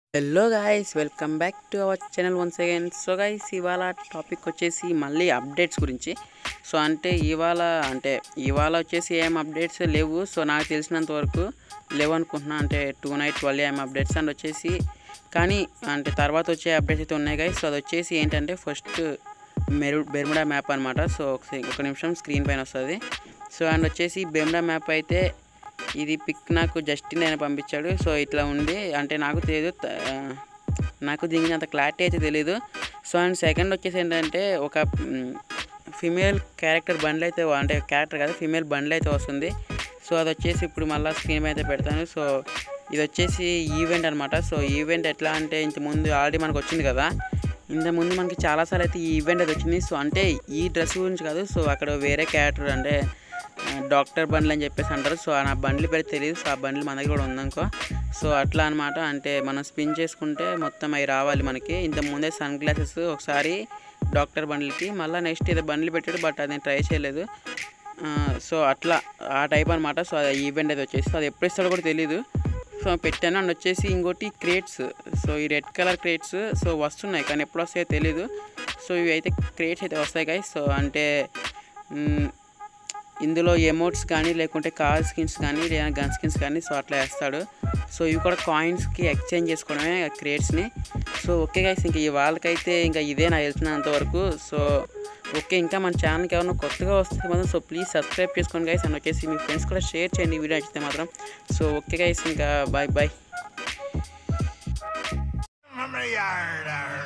Hello guys, welcome back to our channel once again. So guys, ఇవాళ topic వచ్చేసి మళ్ళీ updates గురించి. So ఇవాళ వచ్చేసి ఏం అప్డేట్స్ లేవు. సో నాకు తెలిసినంత వరకు లేవు అనుకుంటున్నా. అంటే 2 night 12 AM అప్డేట్స్ అండ్ వచ్చేసి కానీ అంటే తర్వాత వచ్చే అప్డేట్స్ అయితే ఉన్నాయి గాయ్స్. సో అది వచ్చేసి ఏంటంటే ఫస్ట్ బెర్ముడా మ్యాప్ అనమాట. సో ఒక నిమిషం స్క్రీన్ పైన వస్తుంది. సో అండ్ వచ్చేసి బెర్ముడా మ్యాప్ అయితే ఇది పిక్ నాకు జస్టిన్ ఆయన పంపించాడు. సో ఇట్లా ఉంది, అంటే నాకు తెలియదు, నాకు దీనికి అంత క్లారిటీ అయితే తెలీదు. సో అండ్ సెకండ్ వచ్చేసి ఏంటంటే ఒక ఫిమేల్ క్యారెక్టర్ బండ్లు అయితే, అంటే క్యారెక్టర్ కాదు ఫిమేల్ బండ్లు అయితే వస్తుంది. సో అది వచ్చేసి ఇప్పుడు మళ్ళీ స్క్రీన్ అయితే పెడతాను. సో ఇది వచ్చేసి ఈవెంట్ అనమాట. సో ఈవెంట్ ఎట్లా అంటే ఇంతకుముందు ఆల్రెడీ మనకు వచ్చింది కదా, ఇంతకుముందు మనకి చాలాసార్లు అయితే ఈ ఈవెంట్ అయితే వచ్చింది. సో అంటే ఈ డ్రెస్ గురించి కాదు, సో అక్కడ వేరే క్యారెక్టర్ అంటే డాక్టర్ బండ్లు అని చెప్పేసి అంటారు. సో నా బండ్లు పేరు తెలియదు. సో ఆ బండ్లు మన దగ్గర కూడా ఉందనుకో. సో అట్లా అనమాట. అంటే మనం స్పిన్ చేసుకుంటే మొత్తం అవి రావాలి మనకి. ఇంతకుముందే సన్ గ్లాసెస్ ఒకసారి డాక్టర్ బండ్లకి, మళ్ళీ నెక్స్ట్ ఏదో బండ్లు పెట్టాడు, బట్ అది నేను ట్రై చేయలేదు. సో అట్లా ఆ టైప్ అనమాట. సో అది ఈవెంట్ అయితే వచ్చేసి అది ఎప్పుడు ఇస్తాడో కూడా తెలీదు. సో పెట్టాను. అండ్ వచ్చేసి ఇంకోటి క్రేట్స్. సో ఈ రెడ్ కలర్ క్రేట్స్ సో వస్తున్నాయి, కానీ ఎప్పుడు వస్తాయో తెలీదు. సో ఇవి అయితే క్రేట్స్ అయితే వస్తాయి గాయ్స్. సో అంటే ఇందులో ఎమోట్స్ కానీ లేకుంటే కార్ స్కిన్స్ కానీ లేదా గన్ స్కిన్స్ కానీ సో అట్లా వేస్తాడు. సో ఇవి కూడా కాయిన్స్కి ఎక్స్చేంజ్ చేసుకోవడమే క్రేట్స్ని. సో ఓకే గైస్, ఇంకా ఈ వాళ్ళకైతే ఇంకా ఇదే నాకు తెలిసినంత వరకు. సో ఓకే, ఇంకా మన ఛానల్కి ఏమైనా కొత్తగా వస్తే మాత్రం సో ప్లీజ్ సబ్స్క్రైబ్ చేసుకోండి గైస్. అండ్ వచ్చేసి మీ ఫ్రెండ్స్ కూడా షేర్ చేయండి ఈ వీడియో నచ్చితే మాత్రం. సో ఓకే గైస్, ఇంకా బాయ్ బాయ్.